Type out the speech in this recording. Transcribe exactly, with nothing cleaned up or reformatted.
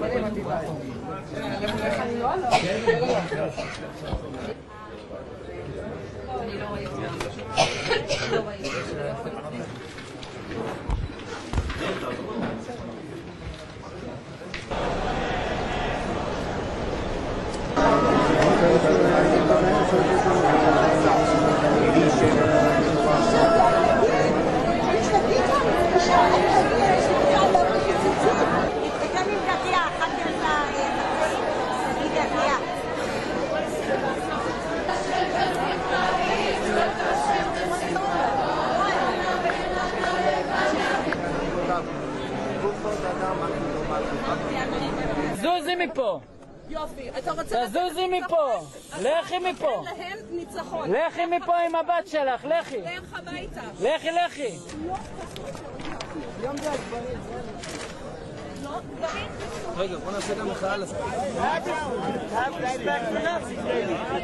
זוזי מפה. יופי, אתה רוצה... תזוזי מפה. לכי מפה. להם ניצחון. לכי מפה עם הבת שלך, לכי. לך הביתה. לכי, לכי. רגע, בוא נעשה גם מחאה לספק.